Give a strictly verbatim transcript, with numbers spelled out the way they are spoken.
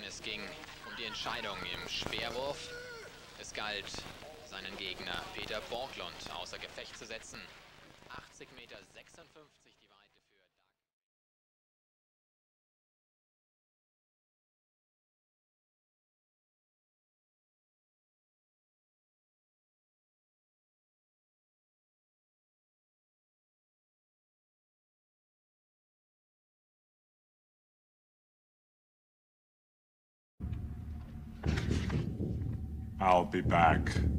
Es ging um die Entscheidung im Speerwurf. Es galt, seinen Gegner Peter Borglund außer Gefecht zu setzen. achtzig Meter sechsundfünfzig die Weite für Dag. I'll be back.